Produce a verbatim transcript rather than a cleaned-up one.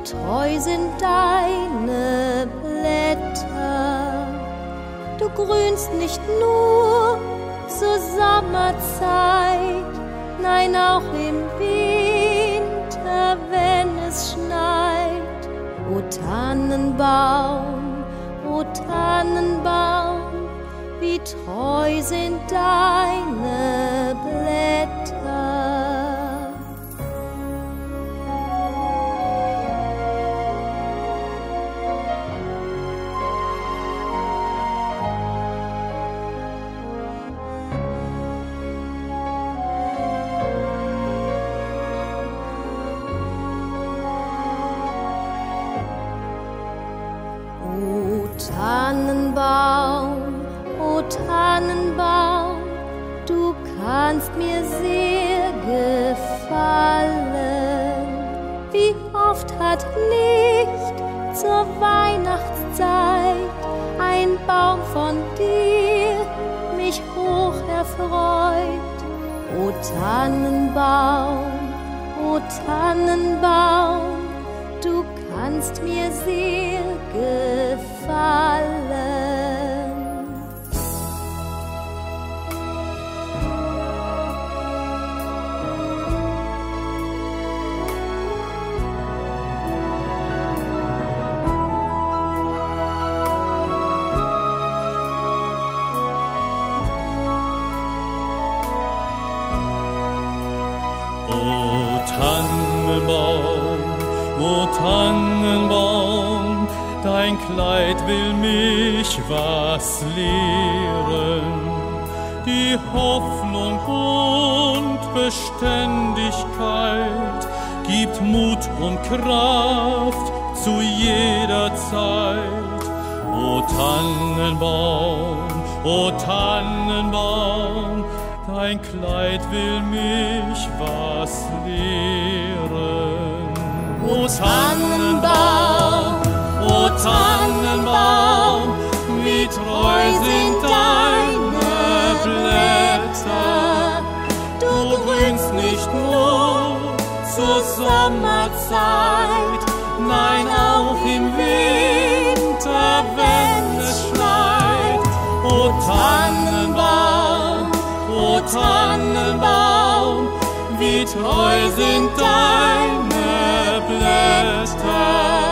treu sind deine Blätter. Du grünst nicht nur zur Sommerzeit, nein, auch im Winter, wenn es schneit. O Tannenbaum, o Tannenbaum, wie treu sind deine Blätter. O Tannenbaum, o Tannenbaum, du kannst mir sehr gefallen. Wie oft hat nicht zur Weihnachtszeit ein Baum von dir mich hoch erfreut. O Tannenbaum, o Tannenbaum, du kannst mir sehr gefallen. O Tannenbaum, o Tannenbaum, dein Kleid will mich was lehren. Die Hoffnung und Beständigkeit gibt Mut und Kraft zu jeder Zeit. O Tannenbaum, o Tannenbaum, dein Kleid will mich was lehren. O Tannenbaum, o Tannenbaum, wie treu sind deine Blätter. Du grünst nicht nur zur Sommerzeit, nein, auch im Winter, wenn es schneit. O Tannenbaum, o Tannenbaum, wie treu sind deine Blätter.